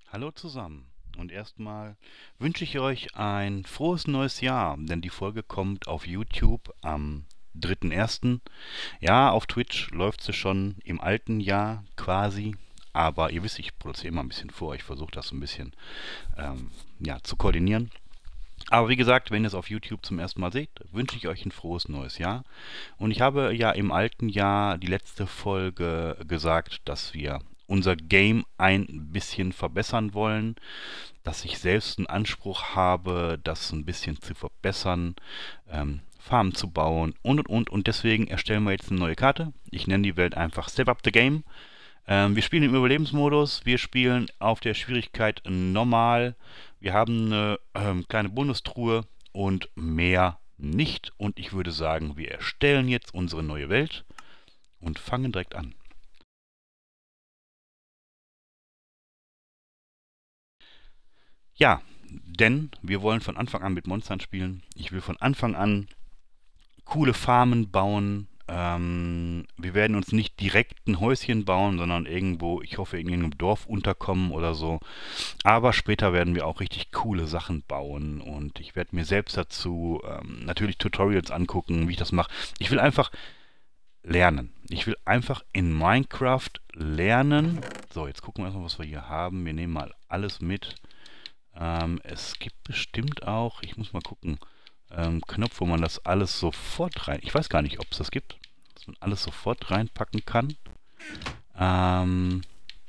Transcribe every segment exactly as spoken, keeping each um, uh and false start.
Hallo zusammen und erstmal wünsche ich euch ein frohes neues Jahr, denn die Folge kommt auf YouTube am dritten ersten. Ja, auf Twitch läuft sie schon im alten Jahr quasi, aber ihr wisst, ich produziere immer ein bisschen vor, ich versuche das so ein bisschen ähm, ja, zu koordinieren. Aber wie gesagt, wenn ihr es auf YouTube zum ersten Mal seht, wünsche ich euch ein frohes neues Jahr. Und ich habe ja im alten Jahr die letzte Folge gesagt, dass wir unser Game ein bisschen verbessern wollen, dass ich selbst einen Anspruch habe, das ein bisschen zu verbessern, ähm, Farmen zu bauen und und und. Und deswegen erstellen wir jetzt eine neue Karte. Ich nenne die Welt einfach Step Up the Game. Ähm, wir spielen im Überlebensmodus, wir spielen auf der Schwierigkeit normal. Wir haben eine ähm, kleine Bonustruhe und mehr nicht. Und ich würde sagen, wir erstellen jetzt unsere neue Welt und fangen direkt an. Ja, denn wir wollen von Anfang an mit Monstern spielen. Ich will von Anfang an coole Farmen bauen. Ähm, wir werden uns nicht direkt ein Häuschen bauen, sondern irgendwo, ich hoffe, in irgendeinem Dorf unterkommen oder so. Aber später werden wir auch richtig coole Sachen bauen und ich werde mir selbst dazu ähm, natürlich Tutorials angucken, wie ich das mache. Ich will einfach lernen. Ich will einfach in Minecraft lernen. So, jetzt gucken wir erstmal, was wir hier haben. Wir nehmen mal alles mit. Ähm, es gibt bestimmt auch, ich muss mal gucken, ähm, Knopf, wo man das alles sofort rein... Ich weiß gar nicht, ob es das gibt, dass man alles sofort reinpacken kann. Ähm,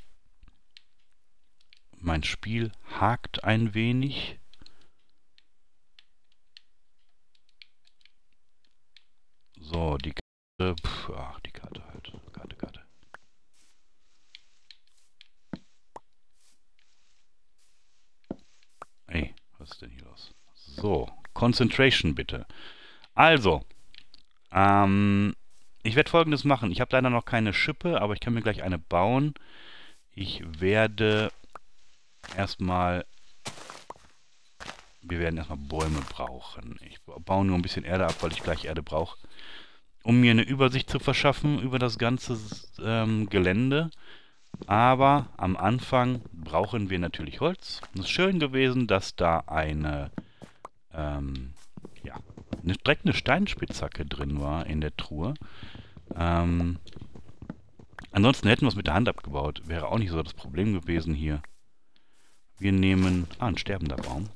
mein Spiel hakt ein wenig. So, die Karte... Pf, ach, die Karte halt. Karte, Karte. Ey, was ist denn hier los? So, Concentration bitte. Also, ähm, ich werde Folgendes machen. Ich habe leider noch keine Schippe, aber ich kann mir gleich eine bauen. Ich werde erstmal... Wir werden erstmal Bäume brauchen. Ich baue nur ein bisschen Erde ab, weil ich gleich Erde brauche. Um mir eine Übersicht zu verschaffen über das ganze ähm, Gelände. Aber am Anfang brauchen wir natürlich Holz. Es ist schön gewesen, dass da eine, ähm, ja, eine, direkt eine Steinspitzhacke drin war in der Truhe. Ähm, ansonsten hätten wir es mit der Hand abgebaut. Wäre auch nicht so das Problem gewesen hier. Wir nehmen... Ah, ein sterbender Baum.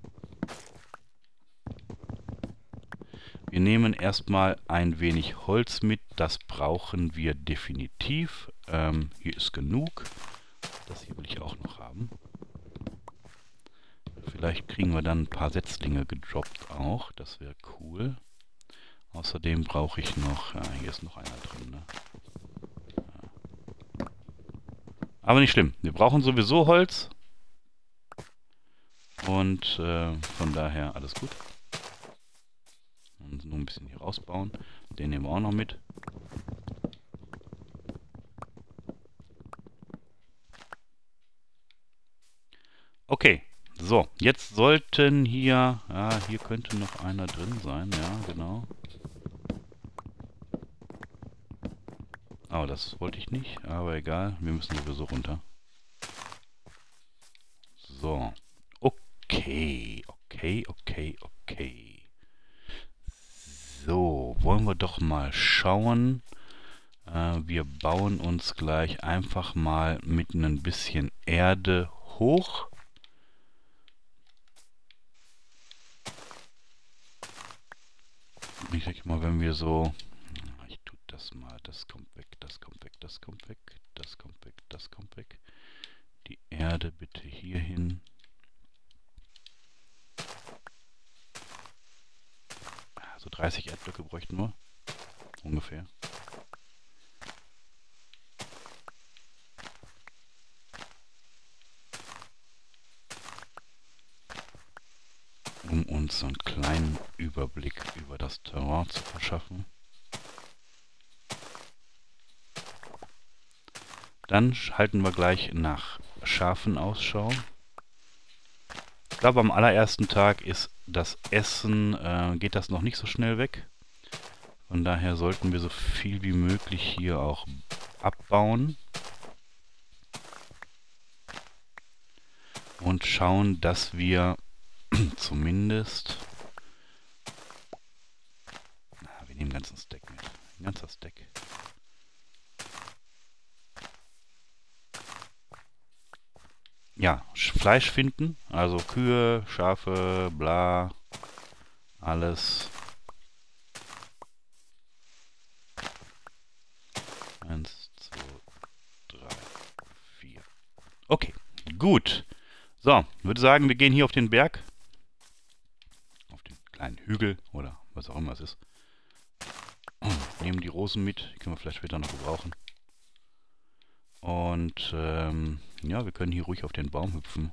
Wir nehmen erstmal ein wenig Holz mit. Das brauchen wir definitiv. Ähm, hier ist genug. Das hier will ich auch noch haben. Vielleicht kriegen wir dann ein paar Setzlinge gedroppt auch. Das wäre cool. Außerdem brauche ich noch... Ja, hier ist noch einer drin, ne? Ja. Aber nicht schlimm. Wir brauchen sowieso Holz. Und äh, von daher alles gut. Und nur ein bisschen hier rausbauen. Den nehmen wir auch noch mit. Okay, so, jetzt sollten hier, ja, hier könnte noch einer drin sein, ja, genau. Aber das wollte ich nicht, aber egal, wir müssen sowieso runter. So, okay, okay, okay, okay. So, wollen wir doch mal schauen. Äh, wir bauen uns gleich einfach mal mit ein bisschen Erde hoch. Ich denke mal, wenn wir so... Ich tue das mal, das kommt weg, das kommt weg, das kommt weg, das kommt weg, das kommt weg. Die Erde bitte hier hin. So dreißig Erdblöcke bräuchten wir. Ungefähr. Um uns so einen kleinen Überblick über das Terrain zu verschaffen. Dann halten wir gleich nach Schafen Ausschau. Ich glaube, am allerersten Tag ist das Essen, äh, geht das noch nicht so schnell weg. Von daher sollten wir so viel wie möglich hier auch abbauen. und schauen, dass wir zumindest... Na, wir nehmen einen ganzen Stack mit. Ein ganzer Stack. Ja, Fleisch finden, also Kühe, Schafe, bla, alles. Eins, zwei, drei, vier. Okay, gut. So, würde sagen, wir gehen hier auf den Berg. Auf den kleinen Hügel oder was auch immer es ist. Nehmen die Rosen mit, die können wir vielleicht später noch gebrauchen. Und ähm, ja, wir können hier ruhig auf den Baum hüpfen.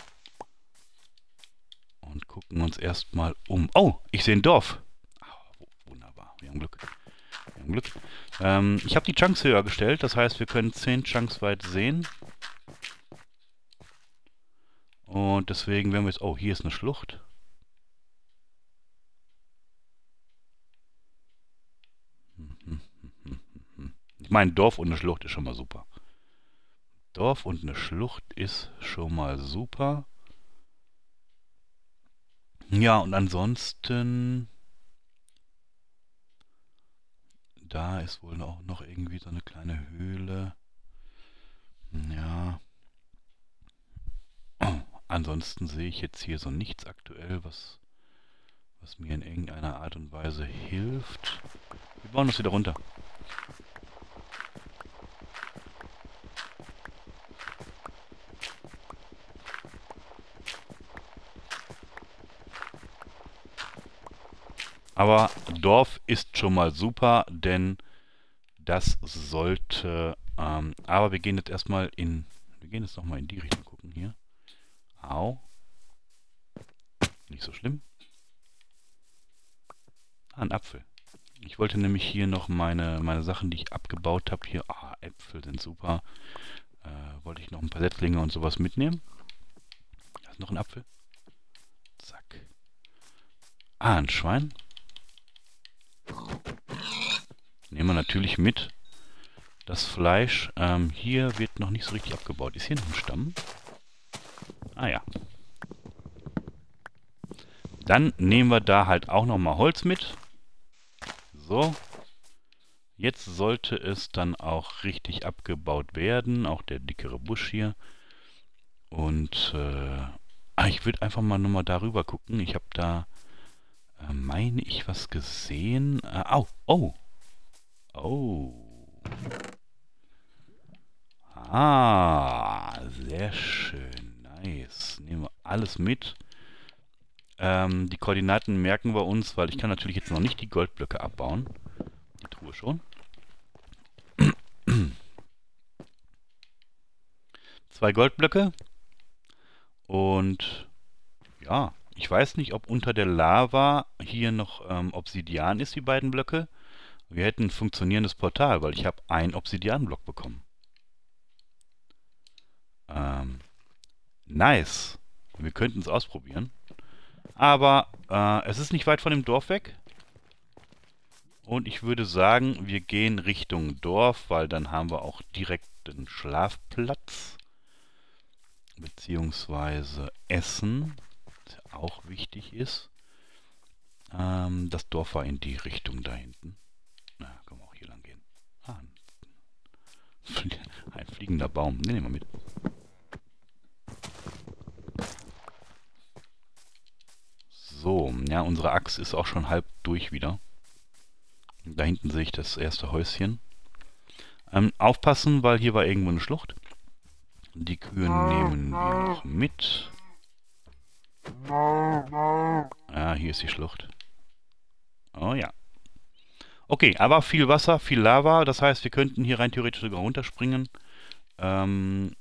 Und gucken uns erstmal um. Oh, ich sehe ein Dorf. Oh, wunderbar, wir haben Glück. Wir haben Glück. Ähm, ich habe die Chunks höher gestellt, das heißt, wir können zehn Chunks weit sehen. Und deswegen werden wir jetzt... Oh, hier ist eine Schlucht. Ich meine, Dorf und eine Schlucht ist schon mal super. Dorf und eine Schlucht ist schon mal super. Ja, und ansonsten... Da ist wohl auch noch irgendwie so eine kleine Höhle. Ja. Ansonsten sehe ich jetzt hier so nichts aktuell, was, was mir in irgendeiner Art und Weise hilft. Wir bauen das wieder runter. Aber Dorf ist schon mal super, denn das sollte... Ähm, aber wir gehen jetzt erstmal in... Wir gehen jetzt nochmal in die Richtung gucken hier. Au. Nicht so schlimm. Ah, ein Apfel. Ich wollte nämlich hier noch meine, meine Sachen, die ich abgebaut habe, hier... Ah, Äpfel sind super. Äh, wollte ich noch ein paar Setzlinge und sowas mitnehmen. Da ist noch ein Apfel. Zack. Ah, ein Schwein. Nehmen wir natürlich mit. Das Fleisch, ähm, hier wird noch nicht so richtig abgebaut. Ist hier noch ein Stamm? Ah ja. Dann nehmen wir da halt auch nochmal Holz mit. So. Jetzt sollte es dann auch richtig abgebaut werden. Auch der dickere Busch hier. Und äh, ah, ich würde einfach mal nochmal darüber gucken. Ich habe da, äh, meine ich, was gesehen. Äh, au, oh. Oh. Ah, sehr schön. Nice. Nehmen wir alles mit. Ähm, die Koordinaten merken wir uns, weil ich kann natürlich jetzt noch nicht die Goldblöcke abbauen. Die Truhe schon. Zwei Goldblöcke. Und ja, ich weiß nicht, ob unter der Lava hier noch ähm, Obsidian ist, die beiden Blöcke. Wir hätten ein funktionierendes Portal, weil ich habe einen Obsidianblock bekommen. Ähm, nice. Wir könnten es ausprobieren. Aber äh, es ist nicht weit von dem Dorf weg. Und ich würde sagen, wir gehen Richtung Dorf, weil dann haben wir auch direkt einen Schlafplatz. Beziehungsweise Essen, was ja auch wichtig ist. Ähm, das Dorf war in die Richtung da hinten. Na, können wir auch hier lang gehen. Ah, ein, ein fliegender Baum. Den nehmen wir mit. So, ja, unsere Axt ist auch schon halb durch wieder. Da hinten sehe ich das erste Häuschen. Ähm, aufpassen, weil hier war irgendwo eine Schlucht. Die Kühe nehmen wir noch mit. Ja, hier ist die Schlucht. Oh ja. Okay, aber viel Wasser, viel Lava. Das heißt, wir könnten hier rein theoretisch sogar runterspringen. Ähm...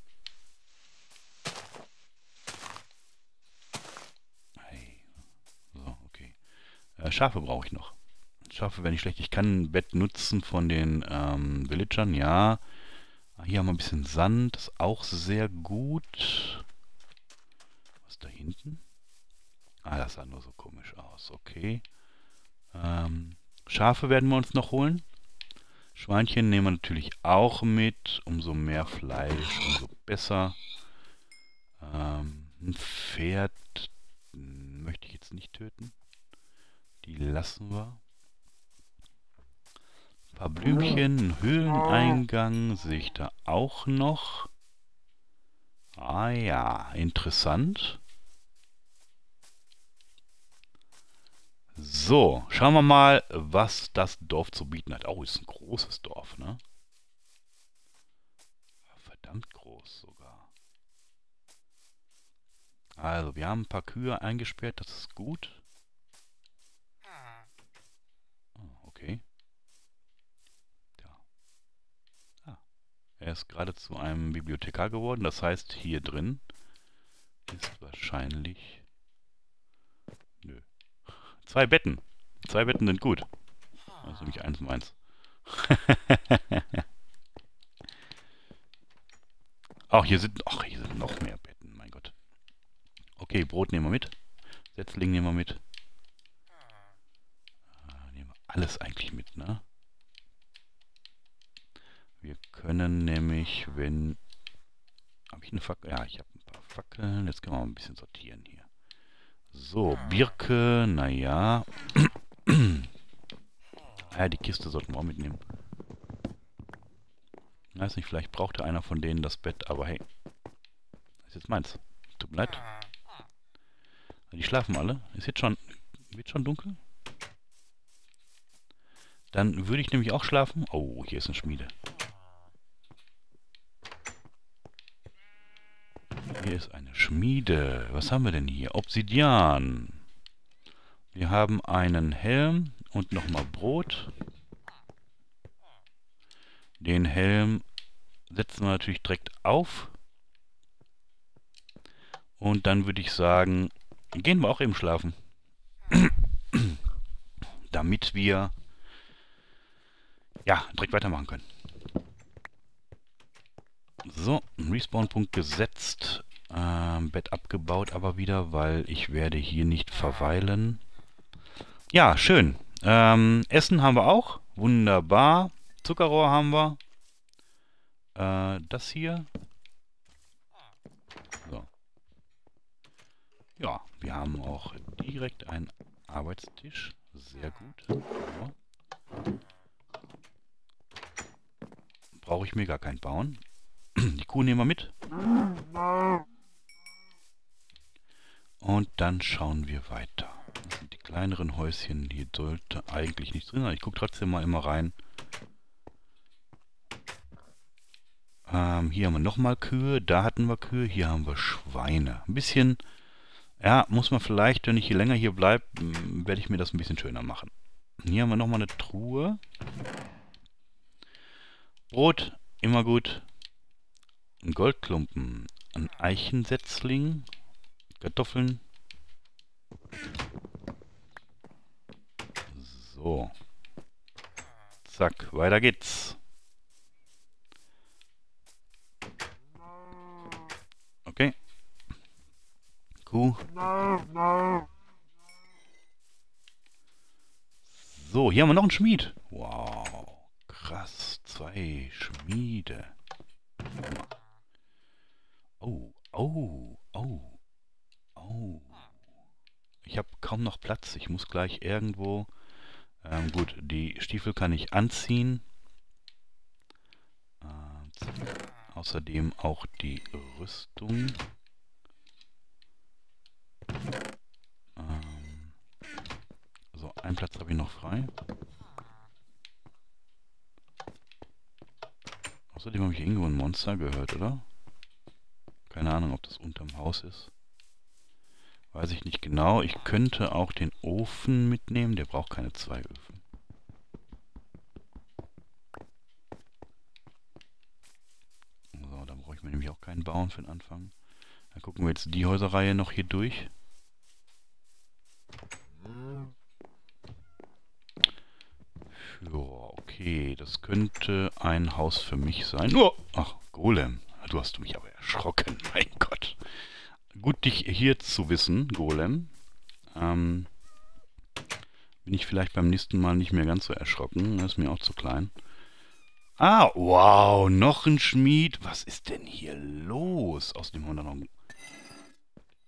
So, okay. Äh, Schafe brauche ich noch. Schafe wäre nicht schlecht. Ich kann ein Bett nutzen von den ähm, Villagern, ja. Hier haben wir ein bisschen Sand, das ist auch sehr gut. Was ist da hinten? Ah, das sah nur so komisch aus, okay. Ähm, Schafe werden wir uns noch holen. Schweinchen nehmen wir natürlich auch mit. Umso mehr Fleisch, umso besser. Ähm, Ein Pferd möchte ich jetzt nicht töten. Die lassen wir. Ein paar Blümchen, einen Höhleneingang sehe ich da auch noch. Ah ja, interessant. So, schauen wir mal, was das Dorf zu bieten hat. Oh, ist ein großes Dorf, ne? Verdammt groß sogar. Also, wir haben ein paar Kühe eingesperrt, das ist gut. Oh, okay. Ja. Ah. Er ist gerade zu einem Bibliothekar geworden, das heißt, hier drin ist wahrscheinlich... Nö. Zwei Betten. Zwei Betten sind gut. Das ist nämlich eins meins. Ach, hier sind, ach, hier sind noch mehr Betten, mein Gott. Okay, Brot nehmen wir mit. Setzling nehmen wir mit. Ah, nehmen wir alles eigentlich mit, ne? Wir können nämlich, wenn... Habe ich eine Fackel? Ja, ich habe ein paar Fackeln. Jetzt können wir mal ein bisschen sortieren hier. So, Birke, naja. Ja, die Kiste sollten wir auch mitnehmen. Ich weiß nicht, vielleicht brauchte einer von denen das Bett, aber hey. Das ist jetzt meins. Tut mir leid. Die schlafen alle. Ist jetzt schon... Wird schon dunkel? Dann würde ich nämlich auch schlafen. Oh, hier ist eine Schmiede. Hier ist eine Schmiede. Was haben wir denn hier? Obsidian. Wir haben einen Helm und nochmal Brot. Den Helm setzen wir natürlich direkt auf. Und dann würde ich sagen, gehen wir auch eben schlafen. Damit wir ja direkt weitermachen können. So, Respawn-Punkt gesetzt. Ähm, Bett abgebaut aber wieder, weil ich werde hier nicht verweilen. Ja, schön. Ähm, Essen haben wir auch. Wunderbar. Zuckerrohr haben wir. Äh, das hier. So. Ja, wir haben auch direkt einen Arbeitstisch. Sehr gut. So. Brauche ich mir gar keinen bauen. Die Kuh nehmen wir mit. Und dann schauen wir weiter. Das sind die kleineren Häuschen, die sollte eigentlich nicht drin sein. Ich gucke trotzdem mal immer rein. Ähm, hier haben wir nochmal Kühe, da hatten wir Kühe, hier haben wir Schweine. Ein bisschen, ja, muss man vielleicht, wenn ich hier länger hier bleibe, werde ich mir das ein bisschen schöner machen. Hier haben wir nochmal eine Truhe. Brot, immer gut. Ein Goldklumpen, ein Eichensetzling, Kartoffeln. So. Zack, weiter geht's. Okay. Kuh. So, hier haben wir noch einen Schmied. Wow, krass. Zwei Schmiede. Oh, oh, oh, oh. Ich habe kaum noch Platz. Ich muss gleich irgendwo... Ähm, gut, die Stiefel kann ich anziehen. Ähm, zack. Außerdem auch die Rüstung. Ähm, so, einen Platz habe ich noch frei. Außerdem habe ich irgendwo ein Monster gehört, oder? Keine Ahnung, ob das unterm Haus ist. Weiß ich nicht genau. Ich könnte auch den Ofen mitnehmen. Der braucht keine zwei Öfen. So, da brauche ich mir nämlich auch keinen bauen für den Anfang. Dann gucken wir jetzt die Häuserreihe noch hier durch. Ja, okay. Das könnte ein Haus für mich sein. Oh, ach, Golem. Du hast mich aber erschrocken. Mein Gott. Gut, dich hier zu wissen, Golem. Ähm, bin ich vielleicht beim nächsten Mal nicht mehr ganz so erschrocken. Das ist mir auch zu klein. Ah, wow, noch ein Schmied. Was ist denn hier los? Außerdem haben wir noch ein...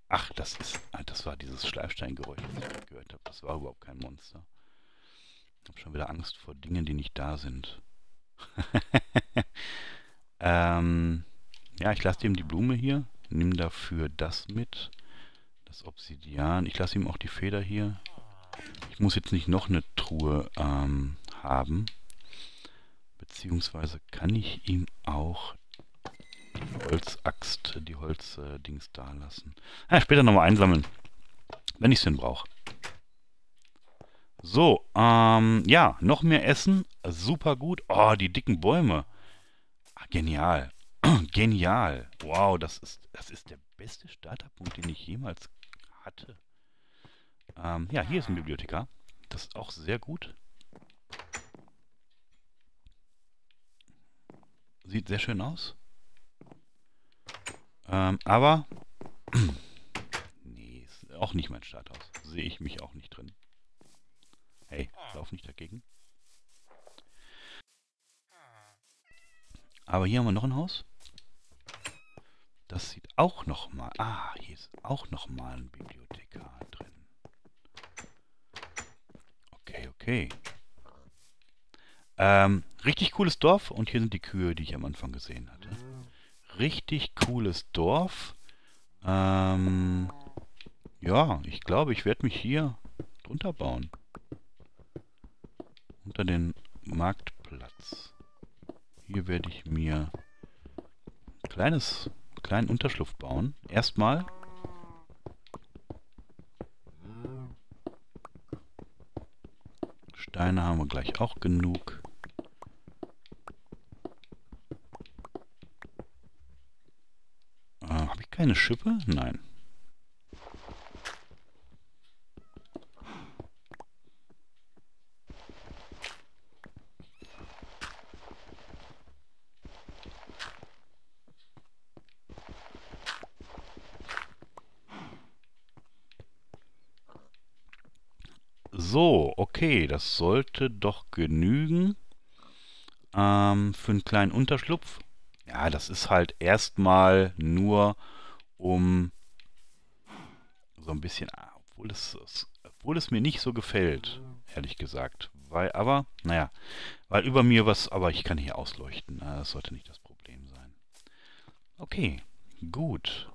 Ach, das ist... ah, das war dieses Schleifsteingeräusch, das ich gerade gehört habe. Das war überhaupt kein Monster. Ich habe schon wieder Angst vor Dingen, die nicht da sind. ähm, ja, ich lasse ihm die Blume hier. Nimm dafür das mit. Das Obsidian. Ich lasse ihm auch die Feder hier. Ich muss jetzt nicht noch eine Truhe ähm, haben. Beziehungsweise kann ich ihm auch die Holzaxt, die Holzdings äh, da lassen. Ah, später nochmal einsammeln, wenn ich es denn brauche. So, ähm, ja, noch mehr Essen. Super gut. Oh, die dicken Bäume. Ah, genial. Genial. Wow, das ist, das ist der beste Starterpunkt, den ich jemals hatte. Ähm, ja, hier ist ein Bibliothekar. Das ist auch sehr gut. Sieht sehr schön aus. Ähm, aber... nee, ist auch nicht mein Starthaus. Sehe ich mich auch nicht drin. Hey, lauf nicht dagegen. Aber hier haben wir noch ein Haus. Das sieht auch noch mal... ah, hier ist auch noch mal ein Bibliothekar drin. Okay, okay. Ähm, richtig cooles Dorf. Und hier sind die Kühe, die ich am Anfang gesehen hatte. Richtig cooles Dorf. Ähm, ja, ich glaube, ich werde mich hier drunter bauen. Unter den Marktplatz. Hier werde ich mir ein kleines, kleinen Unterschlupf bauen. Erstmal. Steine haben wir gleich auch genug. Äh, habe ich keine Schippe? Nein. So, okay, das sollte doch genügen ähm, für einen kleinen Unterschlupf. Ja, das ist halt erstmal nur um so ein bisschen, ah, obwohl es, obwohl es mir nicht so gefällt, ehrlich gesagt. Weil, aber, naja, weil über mir was, aber ich kann hier ausleuchten. Na, das sollte nicht das Problem sein. Okay, gut.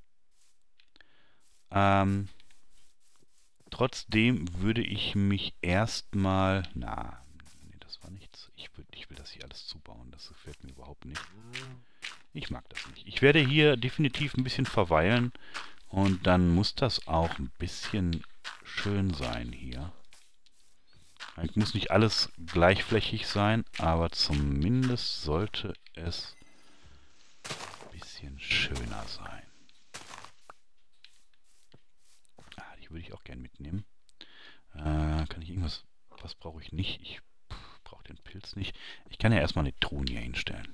Ähm, trotzdem würde ich mich erstmal, na, nee, das war nichts. Ich, würd, ich will das hier alles zubauen. Das gefällt mir überhaupt nicht. Ich mag das nicht. Ich werde hier definitiv ein bisschen verweilen. Und dann muss das auch ein bisschen schön sein hier. Es muss nicht alles gleichflächig sein, aber zumindest sollte es ein bisschen schöner sein. Ah, die würde ich auch gern mitnehmen. Äh, kann ich irgendwas... was brauche ich nicht? Ich brauche den Pilz nicht. Ich kann ja erstmal eine Truhe hier hinstellen.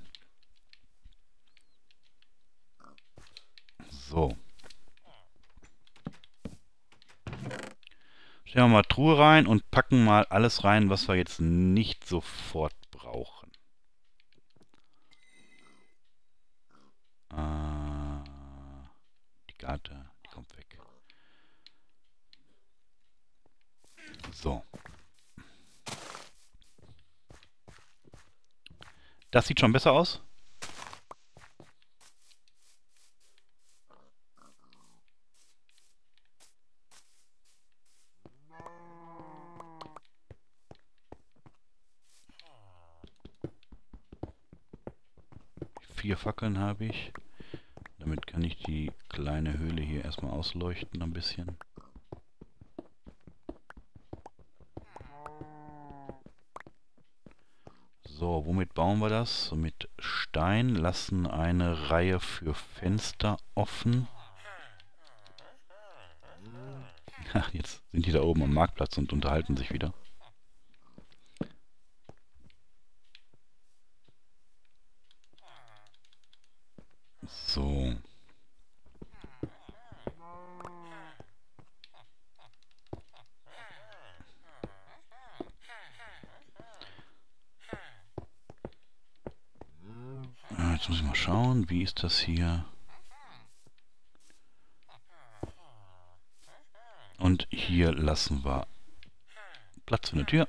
So. Stellen wir mal Truhe rein und packen mal alles rein, was wir jetzt nicht sofort brauchen. Äh, die Karte, die kommt weg. So. Das sieht schon besser aus. Vier Fackeln habe ich. Damit kann ich die kleine Höhle hier erstmal ausleuchten ein bisschen. So, womit bauen wir das? Mit Stein, lassen eine Reihe für Fenster offen. Ach, jetzt sind die da oben am Marktplatz und unterhalten sich wieder. So. Jetzt muss ich mal schauen, wie ist das hier? Und hier lassen wir Platz für eine Tür.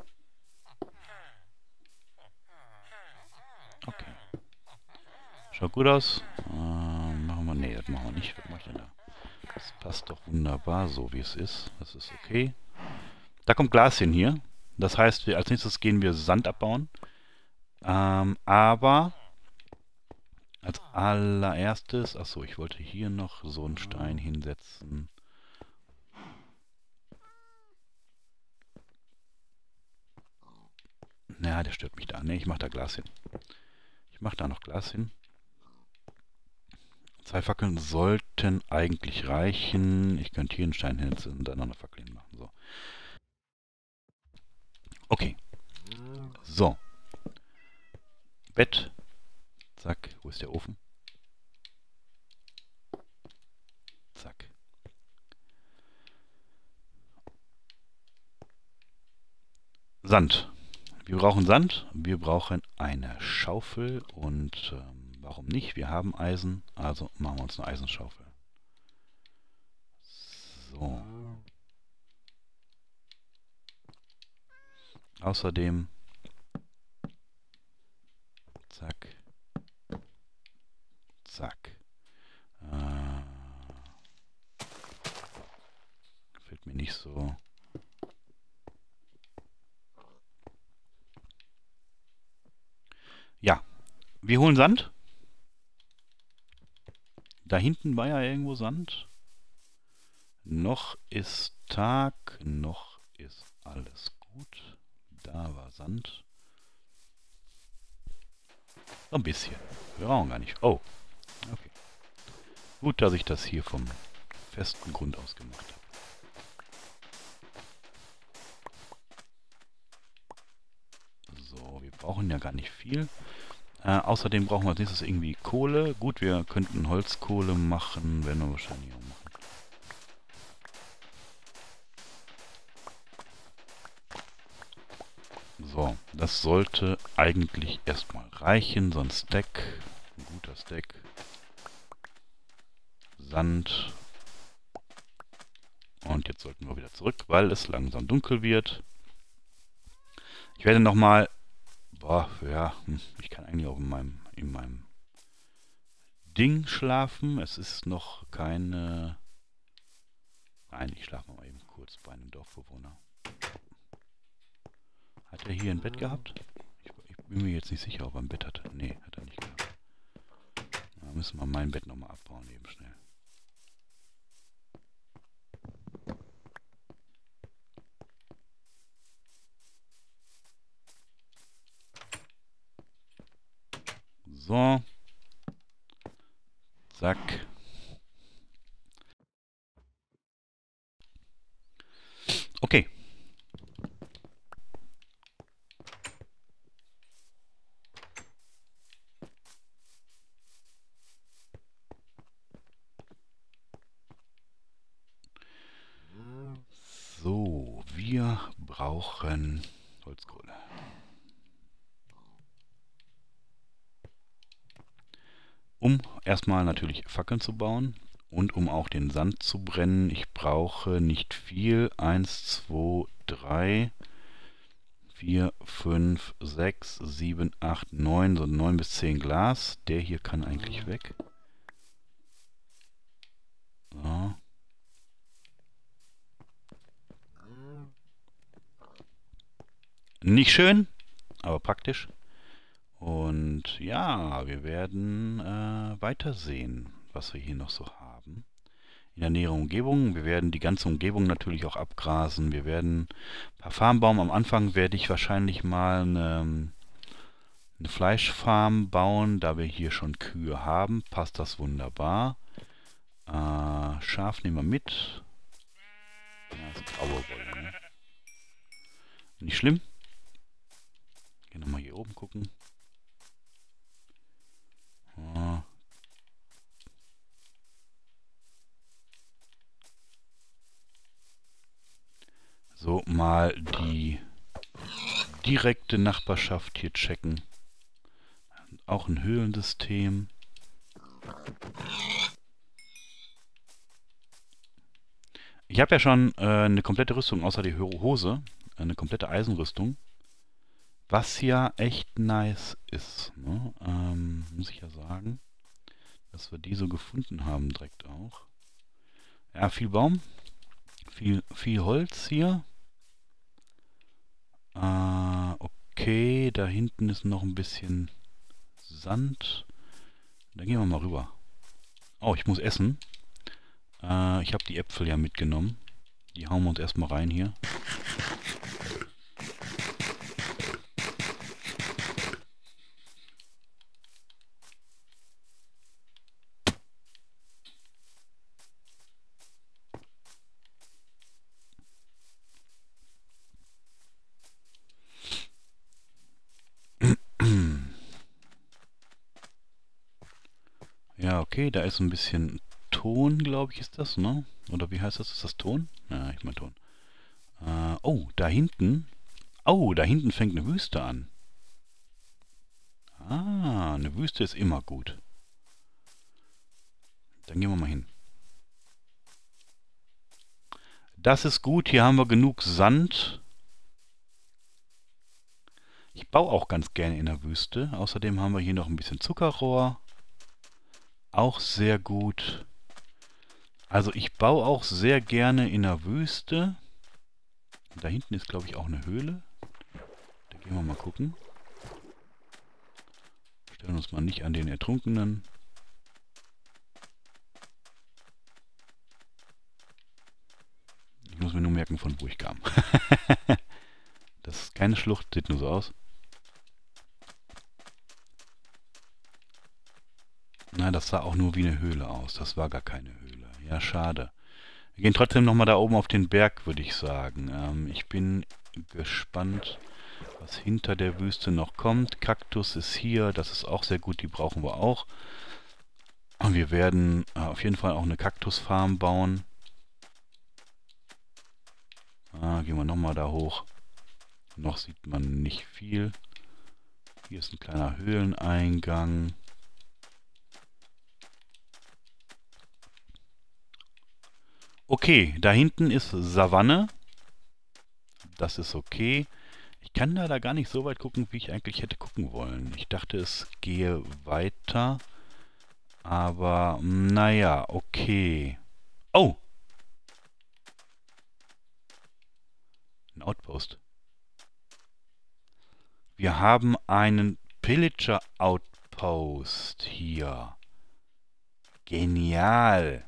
Okay. Schaut gut aus. Ähm, machen wir... Nee, das machen wir nicht. Was mache ich denn da? Das passt doch wunderbar so, wie es ist. Das ist okay. Da kommt Glas hin hier. Das heißt, wir, als nächstes gehen wir Sand abbauen. Ähm, aber als allererstes... Achso, ich wollte hier noch so einen Stein hinsetzen. Naja, der stört mich da. Ne, ich mache da Glas hin. Ich mache da noch Glas hin. Zwei Fackeln sollten eigentlich reichen. Ich könnte hier einen Stein hinsetzen und dann noch eine Fackel hinmachen. So. Okay. So. Bett. Zack. Wo ist der Ofen? Zack. Sand. Wir brauchen Sand. Wir brauchen eine Schaufel. Und ähm, warum nicht? Wir haben Eisen. Also machen wir uns eine Eisenschaufel. So. Außerdem. Zack. Zack. Äh, gefällt mir nicht so. Ja, wir holen Sand. Da hinten war ja irgendwo Sand. Noch ist Tag, noch ist alles gut. Da war Sand. So ein bisschen. Wir brauchen gar nicht. Oh, okay. Gut, dass ich das hier vom festen Grund aus gemacht habe. So, wir brauchen ja gar nicht viel. Äh, außerdem brauchen wir als nächstes irgendwie Kohle. Gut, wir könnten Holzkohle machen, werden wir wahrscheinlich auch machen. So, das sollte eigentlich erstmal reichen. So ein Stack, ein guter Stack. Sand. Und jetzt sollten wir wieder zurück, weil es langsam dunkel wird. Ich werde nochmal... Boah, ja, ich kann eigentlich auch in meinem, in meinem Ding schlafen. Es ist noch keine... Nein, ich schlafe mal eben kurz bei einem Dorfbewohner. Hat er hier ein Bett gehabt? Ich, ich bin mir jetzt nicht sicher, ob er ein Bett hatte. Nee, hat er nicht gehabt. Da müssen wir mein Bett nochmal abbauen, eben schnell. So. Zack. Okay. So, wir brauchen Holzkohle. Um erstmal natürlich Fackeln zu bauen und um auch den Sand zu brennen. Ich brauche nicht viel. eins, zwei, drei, vier, fünf, sechs, sieben, acht, neun, so neun bis zehn Glas. Der hier kann eigentlich weg. So. Nicht schön, aber praktisch. Und ja, wir werden äh, weitersehen, was wir hier noch so haben. In der näheren Umgebung. Wir werden die ganze Umgebung natürlich auch abgrasen. Wir werden ein paar Farmen bauen. Am Anfang werde ich wahrscheinlich mal eine, eine Fleischfarm bauen, da wir hier schon Kühe haben. Passt das wunderbar. Äh, Schaf nehmen wir mit. Ja, das ist graue Wolle, ne? Nicht schlimm. Gehen wir mal hier oben gucken. Ja. So, mal die direkte Nachbarschaft hier checken. Auch ein Höhlensystem. Ich Ich habe ja schon äh, eine komplette Rüstung, außer die Ho- Hose. Eine komplette Eisenrüstung. Was ja echt nice ist, ne? Ähm, muss ich ja sagen. Dass wir die so gefunden haben direkt auch. Ja, viel Baum. Viel, viel Holz hier. Äh, okay, da hinten ist noch ein bisschen Sand. Da gehen wir mal rüber. Oh, ich muss essen. Äh, ich habe die Äpfel ja mitgenommen. Die hauen wir uns erstmal rein hier. Ja, okay, da ist ein bisschen Ton, glaube ich, ist das, ne? Oder wie heißt das? Ist das Ton? Ja, ich meine Ton. Äh, oh, da hinten. Oh, da hinten fängt eine Wüste an. Ah, eine Wüste ist immer gut. Dann gehen wir mal hin. Das ist gut, hier haben wir genug Sand. Ich baue auch ganz gerne in der Wüste. Außerdem haben wir hier noch ein bisschen Zuckerrohr. Auch sehr gut. Also ich baue auch sehr gerne in der Wüste. Da hinten ist, glaube ich, auch eine Höhle. Da gehen wir mal gucken. Stellen uns mal nicht an den Ertrunkenen. Ich muss mir nur merken, von wo ich kam. Das ist keine Schlucht, sieht nur so aus. Nein, das sah auch nur wie eine Höhle aus. Das war gar keine Höhle. Ja, schade. Wir gehen trotzdem nochmal da oben auf den Berg, würde ich sagen. Ähm, ich bin gespannt, was hinter der Wüste noch kommt. Kaktus ist hier, das ist auch sehr gut, die brauchen wir auch. Und wir werden äh, auf jeden Fall auch eine Kaktusfarm bauen. Ah, gehen wir nochmal da hoch. Noch sieht man nicht viel. Hier ist ein kleiner Höhleneingang. Okay, da hinten ist Savanne. Das ist okay. Ich kann da, da gar nicht so weit gucken, wie ich eigentlich hätte gucken wollen. Ich dachte, es gehe weiter. Aber, naja, okay. Oh! Ein Outpost. Wir haben einen Pillager Outpost hier. Genial.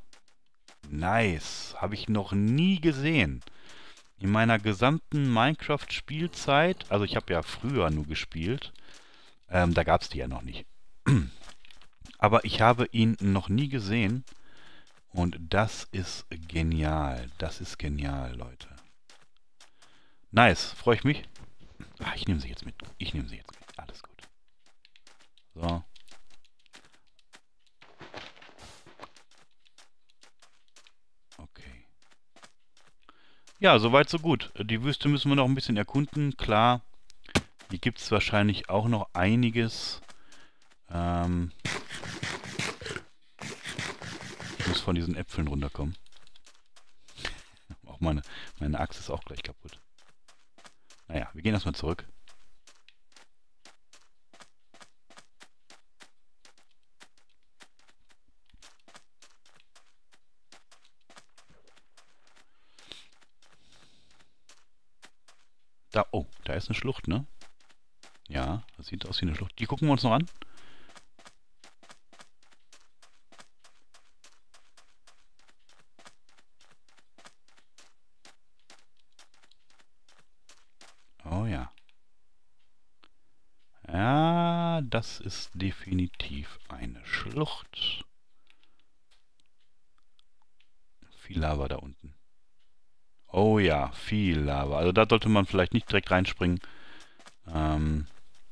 Nice. Habe ich noch nie gesehen. In meiner gesamten Minecraft-Spielzeit, also ich habe ja früher nur gespielt, ähm, da gab es die ja noch nicht. Aber ich habe ihn noch nie gesehen und das ist genial. Das ist genial, Leute. Nice, freue ich mich. Ah, ich nehme sie jetzt mit. Ich nehme sie jetzt mit. Alles gut. So. Okay. Ja, soweit so gut. Die Wüste müssen wir noch ein bisschen erkunden. Klar, hier gibt es wahrscheinlich auch noch einiges. Ähm ich muss von diesen Äpfeln runterkommen. Auch meine, meine Axt ist auch gleich kaputt. Naja, wir gehen erstmal zurück. Da, oh, da ist eine Schlucht, ne? Ja, das sieht aus wie eine Schlucht. Die gucken wir uns noch an. Oh ja. Ja, das ist definitiv eine Schlucht. Viel Lava da unten. Oh ja, viel Lava. Also da sollte man vielleicht nicht direkt reinspringen. Ähm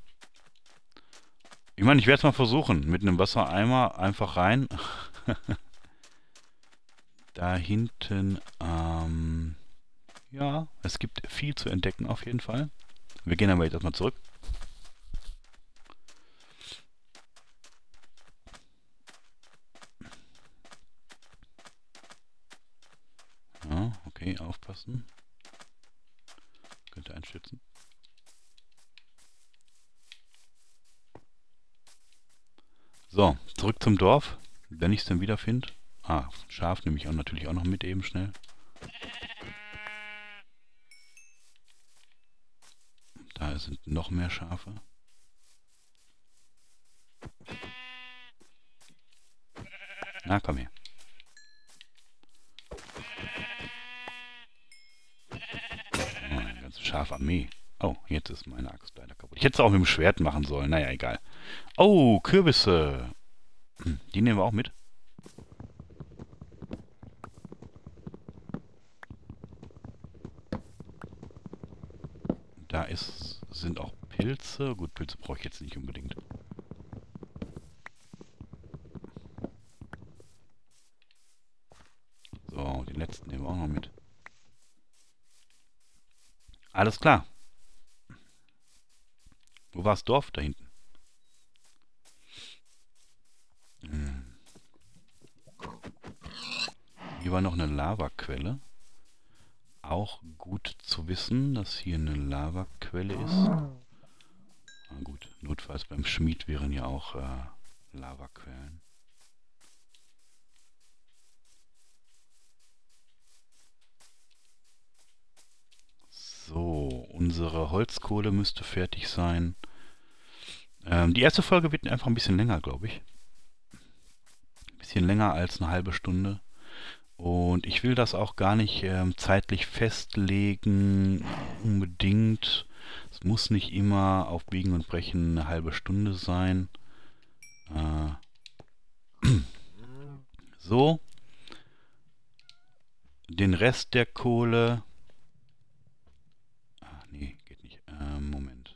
ich meine, ich werde es mal versuchen. Mit einem Wassereimer einfach rein. Da hinten, ähm ja, es gibt viel zu entdecken auf jeden Fall. Wir gehen aber jetzt erstmal zurück. Ja, Okay, aufpassen. Könnte einstürzen. So, zurück zum Dorf. Wenn ich es dann wiederfinde. Ah, Schaf nehme ich auch natürlich auch noch mit eben schnell. Da sind noch mehr Schafe. Na, komm her. Oh, eine ganze Schafarmee. Oh, jetzt ist meine Axt leider kaputt. Ich hätte es auch mit dem Schwert machen sollen. Naja, egal. Oh, Kürbisse. Die nehmen wir auch mit. Da ist, sind auch Pilze. Gut, Pilze brauche ich jetzt nicht unbedingt. So, die letzten nehmen wir auch noch mit. Alles klar. Wo war das Dorf? Da hinten. Hm. Hier war noch eine Lavaquelle. Auch gut zu wissen, dass hier eine Lavaquelle ist. Na gut, notfalls beim Schmied wären ja auch äh, Lavaquellen. So, unsere Holzkohle müsste fertig sein. Ähm, die erste Folge wird einfach ein bisschen länger, glaube ich. Ein bisschen länger als eine halbe Stunde. Und ich will das auch gar nicht ähm, zeitlich festlegen, unbedingt. Es muss nicht immer auf Biegen und Brechen eine halbe Stunde sein. Äh, so. Den Rest der Kohle... Ah, nee, geht nicht. Äh, Moment.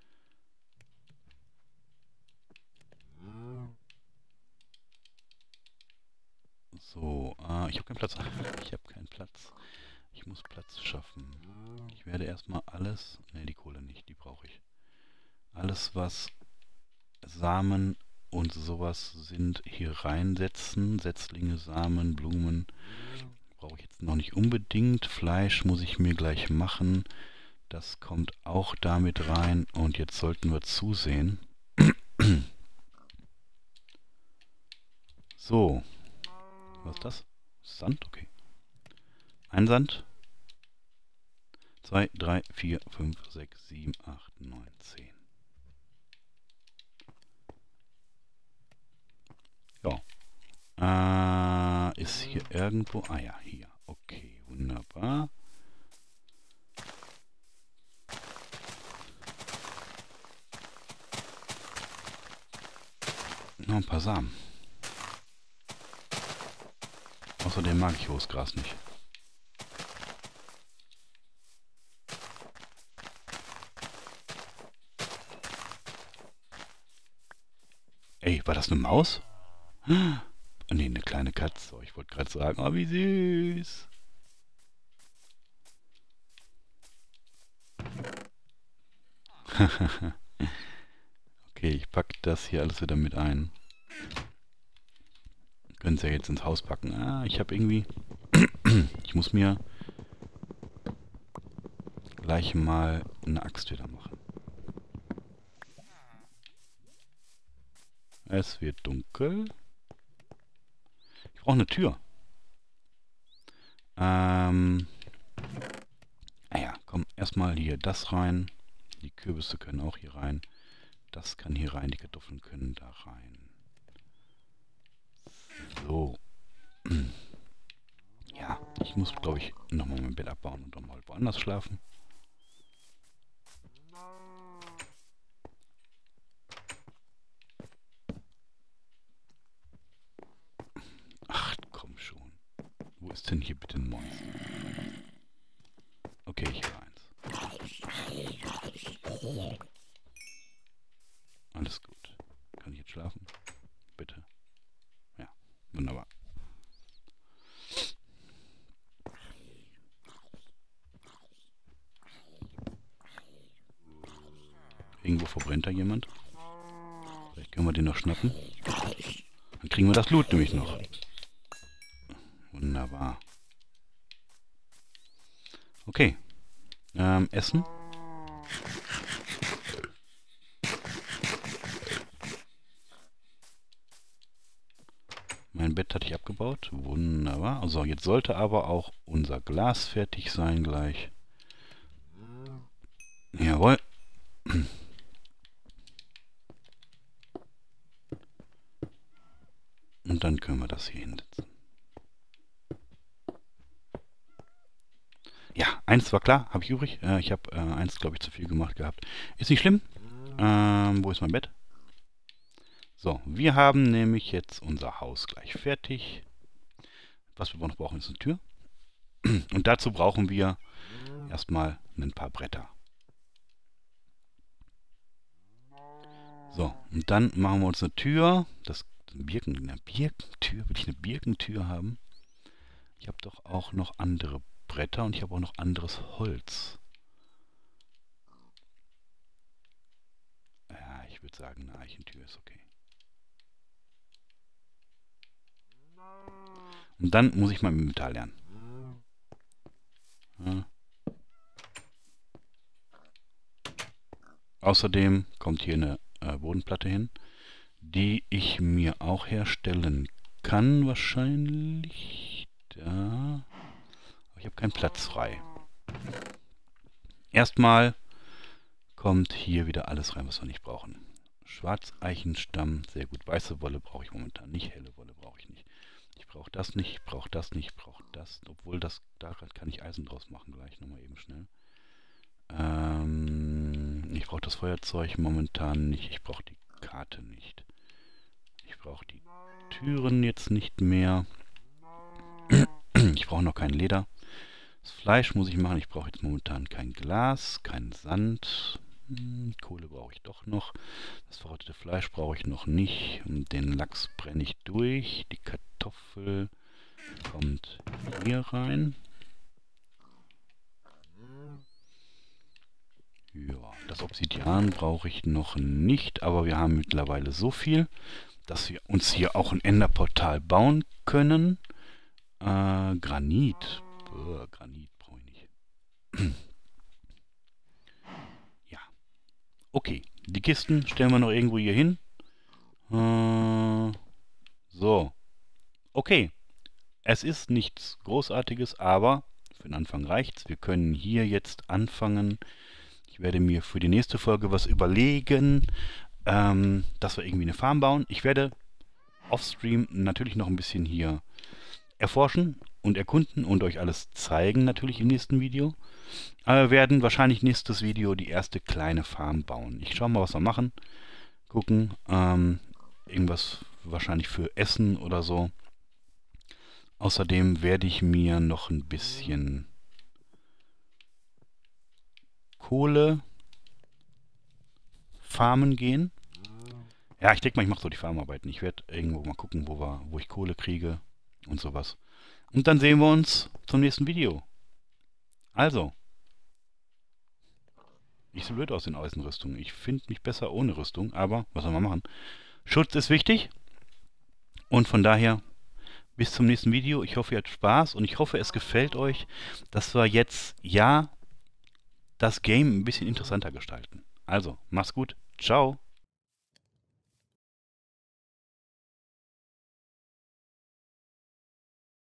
So, äh, ich habe keinen Platz. Ich habe keinen Platz. Ich muss Platz schaffen. Ich werde erstmal alles... Ne, die Kohle nicht, die brauche ich. Alles, was Samen und sowas sind, hier reinsetzen. Setzlinge, Samen, Blumen. Brauche ich jetzt noch nicht unbedingt. Fleisch muss ich mir gleich machen. Das kommt auch damit rein. Und jetzt sollten wir zusehen. So. Was ist das? Sand? Okay. Ein Sand. zwei, drei, vier, fünf, sechs, sieben, acht, neun, zehn. Ja. Äh, ist hier irgendwo... Ah ja, hier. Okay, wunderbar. Noch ein paar Samen. Außerdem mag ich hohes Gras nicht. Ey, war das eine Maus? Oh, nee, eine kleine Katze. Ich wollte gerade sagen, oh, wie süß. Okay, ich packe das hier alles wieder mit ein. Können es ja jetzt ins Haus packen. Ah, ich habe irgendwie... ich muss mir gleich mal eine Axt wieder machen. Es wird dunkel. Ich brauche eine Tür. Ähm... Ah ja, komm, erstmal hier das rein. Die Kürbisse können auch hier rein. Das kann hier rein. Die Kartoffeln können da rein. So. Ja, ich muss, glaube ich, nochmal mein Bett abbauen und nochmal woanders schlafen. Ach, komm schon. Wo ist denn hier bitte ein Monster? Okay, ich höre eins. Alles gut. Kann ich jetzt schlafen? Bitte. Ja, wunderbar. Irgendwo verbrennt da jemand. Vielleicht können wir den noch schnappen. Dann kriegen wir das Loot nämlich noch. Wunderbar. Okay. Ähm, Essen. Mein Bett hatte ich abgebaut. Wunderbar. Also jetzt sollte aber auch unser Glas fertig sein gleich. Jawohl. Und dann können wir das hier hinsetzen. Ja, eins war klar, habe ich übrig. Äh, ich habe äh, eins, glaube ich, zu viel gemacht gehabt. Ist nicht schlimm. Ähm, wo ist mein Bett? So, wir haben nämlich jetzt unser Haus gleich fertig. Was wir noch brauchen, ist eine Tür. Und dazu brauchen wir erstmal ein paar Bretter. So, und dann machen wir uns eine Tür. Das Birken, eine Birkentür? Will ich eine Birkentür haben? Ich habe doch auch noch andere Bretter und ich habe auch noch anderes Holz. Ja, ich würde sagen, eine Eichentür ist okay. Und dann muss ich mal mit Metall lernen. Ja. Außerdem kommt hier eine äh, Bodenplatte hin, die ich mir auch herstellen kann, wahrscheinlich. Da. Aber ich habe keinen Platz frei. Erstmal kommt hier wieder alles rein, was wir nicht brauchen. Schwarzeichenstamm, sehr gut. Weiße Wolle brauche ich momentan nicht, helle Wolle brauche ich nicht. Ich brauche das nicht, ich brauche das nicht, ich brauche das. Obwohl, das da kann ich Eisen draus machen, gleich nochmal eben schnell. Ähm, ich brauche das Feuerzeug momentan nicht, ich brauche die Karte nicht. Ich brauche die Türen jetzt nicht mehr. Ich brauche noch kein Leder. Das Fleisch muss ich machen, ich brauche jetzt momentan kein Glas, kein Sand. Hm, Kohle brauche ich doch noch. Das verrottete Fleisch brauche ich noch nicht. Den Lachs brenne ich durch. Die Kartoffel kommt hier rein. Ja, das Obsidian brauche ich noch nicht, aber wir haben mittlerweile so viel, dass wir uns hier auch ein Enderportal bauen können. Äh, Granit. Boah, Granit brauche ich nicht. Ja. Okay, die Kisten stellen wir noch irgendwo hier hin. Äh, so. Okay. Es ist nichts Großartiges, aber für den Anfang reicht's. Wir können hier jetzt anfangen. Ich werde mir für die nächste Folge was überlegen, ähm, dass wir irgendwie eine Farm bauen. Ich werde offstream natürlich noch ein bisschen hier erforschen und erkunden und euch alles zeigen, natürlich im nächsten Video. Aber wir werden wahrscheinlich nächstes Video die erste kleine Farm bauen. Ich schaue mal, was wir machen. Gucken. Ähm, irgendwas wahrscheinlich für Essen oder so. Außerdem werde ich mir noch ein bisschen Kohle farmen gehen. Ja, ich denke mal, ich mache so die Farmarbeiten. Ich werde irgendwo mal gucken, wo, wir, wo ich Kohle kriege und sowas. Und dann sehen wir uns zum nächsten Video. Also. Ich sehe blöd aus in Außenrüstung. Ich finde mich besser ohne Rüstung, aber was soll man machen? Schutz ist wichtig. Und von daher, bis zum nächsten Video. Ich hoffe, ihr habt Spaß und ich hoffe, es gefällt euch, dass wir jetzt, ja, das Game ein bisschen interessanter gestalten. Also, mach's gut. Ciao.